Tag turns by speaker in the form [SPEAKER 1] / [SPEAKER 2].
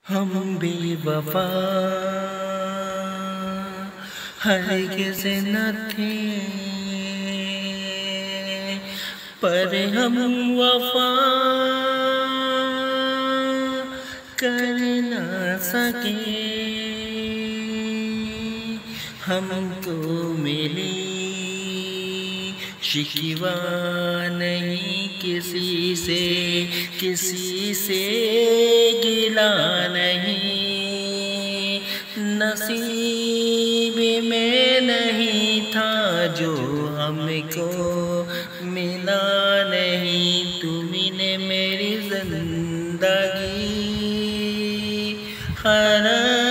[SPEAKER 1] ہم بے وفا ہرگز نہ تھے، پر ہم وفا کر نہ سکے۔ ہم کو ملی شکوہ نہیں کسی سے گلا نہیں، نصیب میں نہیں تھا جو ہم کو ملا نہیں۔ تم نے میری زندگی